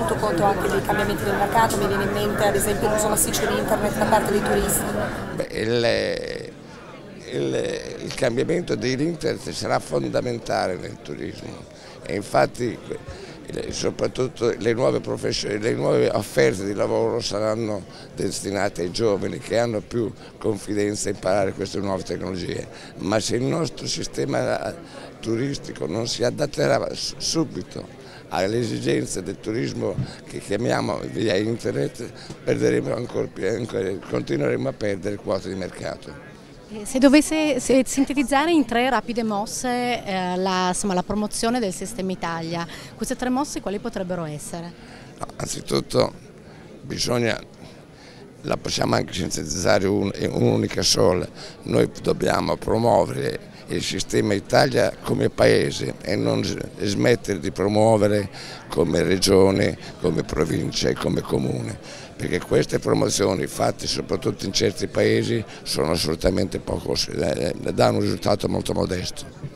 tenuto conto anche dei cambiamenti del mercato? Mi viene in mente ad esempio l'uso massiccio di internet da parte dei turisti. Beh, il cambiamento dell'internet sarà fondamentale nel turismo e infatti soprattutto le nuove offerte di lavoro saranno destinate ai giovani che hanno più confidenza a imparare queste nuove tecnologie, ma se il nostro sistema turistico non si adatterà subito alle esigenze del turismo che chiamiamo via internet, continueremo a perdere quote di mercato. Se dovesse sintetizzare in 3 rapide mosse la promozione del Sistema Italia, queste 3 mosse quali potrebbero essere? No, anzitutto la possiamo anche sintetizzare un'unica sola, noi dobbiamo promuovere il Sistema Italia come paese e non smettere di promuovere come regione, come provincia e come comune, perché queste promozioni fatte soprattutto in certi paesi sono assolutamente danno un risultato molto modesto.